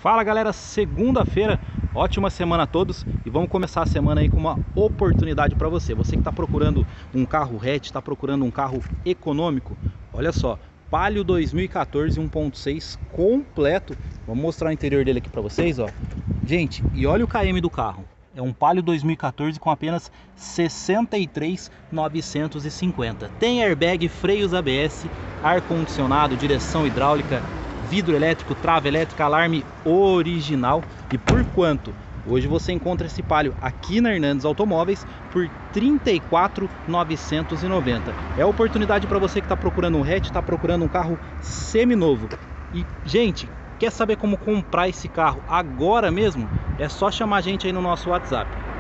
Fala galera, segunda-feira, ótima semana a todos e vamos começar a semana aí com uma oportunidade para você. Você que está procurando um carro hatch, está procurando um carro econômico, olha só, Palio 2014 1.6 completo. Vamos mostrar o interior dele aqui para vocês, ó. Gente, e olha o KM do carro. É um Palio 2014 com apenas 63.950. Tem airbag, freios ABS, ar-condicionado, direção hidráulica, vidro elétrico, trava elétrica, alarme original. E por quanto? Hoje você encontra esse Palio aqui na Hernandes Automóveis por R$ 34.990. É a oportunidade para você que está procurando um hatch, está procurando um carro seminovo. E, gente, quer saber como comprar esse carro agora mesmo? É só chamar a gente aí no nosso WhatsApp.